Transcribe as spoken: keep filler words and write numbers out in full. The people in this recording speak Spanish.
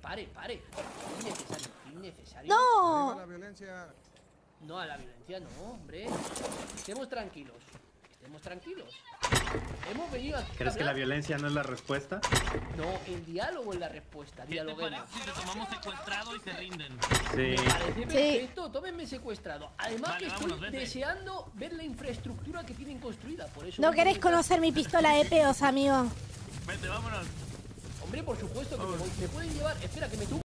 pare, pare. Innecesario, innecesario. ¡No! A la violencia. No, a la violencia no, hombre. Estemos tranquilos. Estemos tranquilos. Hemos venido aquí. ¿Crees que la violencia no es la respuesta? No, el diálogo es la respuesta. ¿Qué te Dialoguemos. parece si te tomamos secuestrado y se rinden? Sí. Me parece Sí. perfecto, tómenme secuestrado. Además Vale, que estoy vámonos, vete. deseando ver la infraestructura que tienen construida. Por eso ¿No voy querés con- conocer mi pistola E P O S, amigo? Vete, vámonos. Hombre, por supuesto que me voy. Me pueden llevar. Espera, que me tuvo.